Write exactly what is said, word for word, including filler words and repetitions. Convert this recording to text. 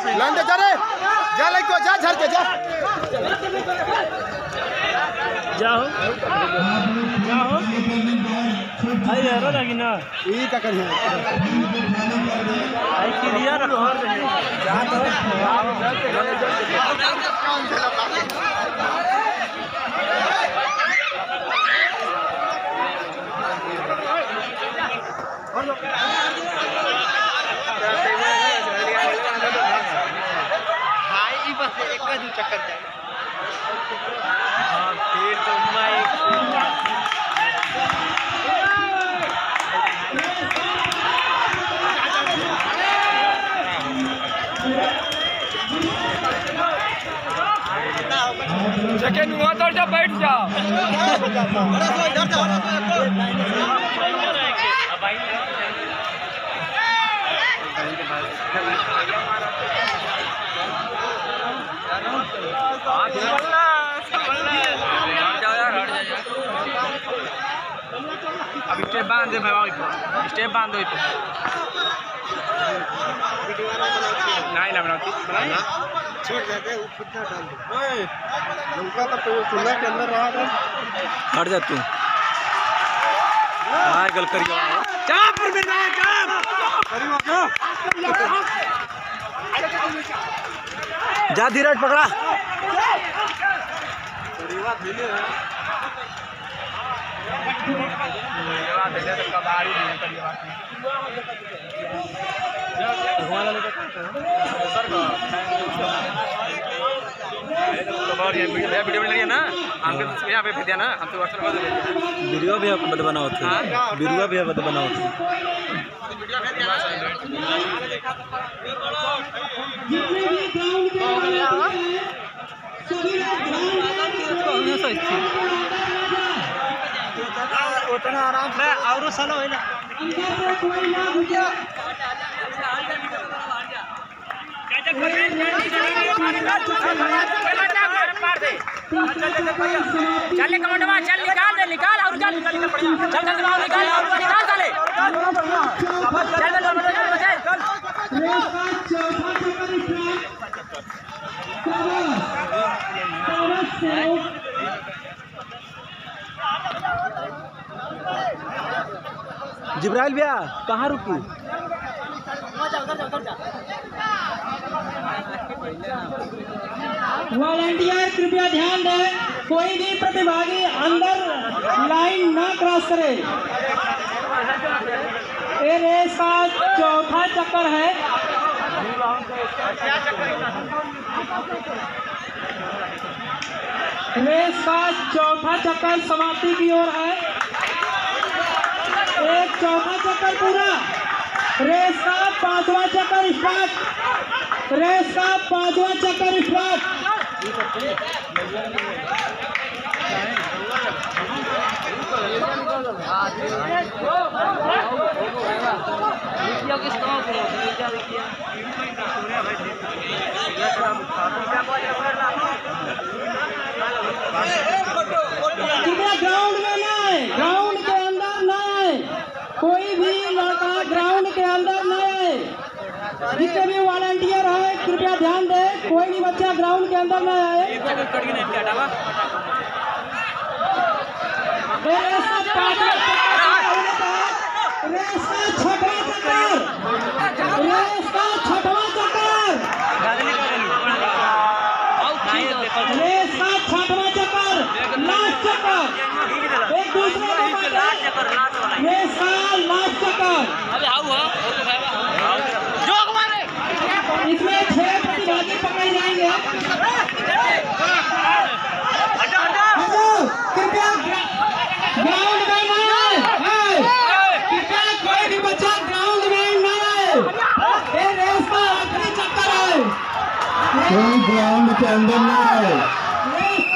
लंडे जा रे जा लइको जा झर के जा जाओ जाओ आई यार लगी ना ई का करिए आई क्लियर रखो जा तो हाई ई बस एक का दू चक्कर जाए हां फिर तो मैं सेकंड हुआ तो जा बैठ जाओ इधर जाओ अब स्टेप बांध दे भाई स्टेप बांध दो नहीं ना बनाती छोड़ जाते वो खुद ना डाल दे ओए उनका तो चूल्हा के अंदर रहा था हट जा तू हां गल करियो क्या पर मेरा काम करियो क्या जा धीरज पकड़ा परिवार मिले हैं परिवार दे दे तो बारी नहीं परिवार भगवान वाले का सर का तो बार ये वीडियो वीडियो बना लिया ना हमके तो यहां पे भेज दिया ना हम तो व्हाट्सएप पर वीडियो भी आपको बता बनाओ थे वीडियो भी बता बनाओ थे वीडियो भेज दिया उतना आराम से और सालो है ना चल कमांडवा चल निकाल दे निकाल और चल निकाल चल चल निकाल निकाल और निकाल साले चल चल जिब्राइल भैया कहाँ रुकी वॉलंटियर कृपया ध्यान दें कोई भी प्रतिभागी अंदर लाइन ना क्रॉस करे। ये रेस का चौथा चक्कर है। रेस का चौथा चक्कर समाप्ति की ओर है। एक चौथा चक्कर पूरा। रेस का पांचवा चक्कर स्टार्ट। रेस का पांचवा चक्कर स्टार्ट। ग्राउंड में ना आए, ग्राउंड के अंदर ना आए, कोई भी लड़का ग्राउंड के अंदर ना आए। जितने भी वॉलंटियर है कृपया ध्यान दें कोई भी बच्चा ग्राउंड के अंदर ना आए। रेस का छठवां चक्कर, रेस का छठवां चक्कर, रेस का छठवां चक्कर, लास्ट चक्कर, एक दूसरे को रेस का लास्ट चक्कर। इसमें छह प्रतिभागी पकड़े जाएंगे। कृपया ग्राउंड में न आए, कृपया कोई भी बच्चा ग्राउंड में न आए। ये रेस का आखिरी चक्कर है। कोई ग्राउंड के अंदर न आए। रेस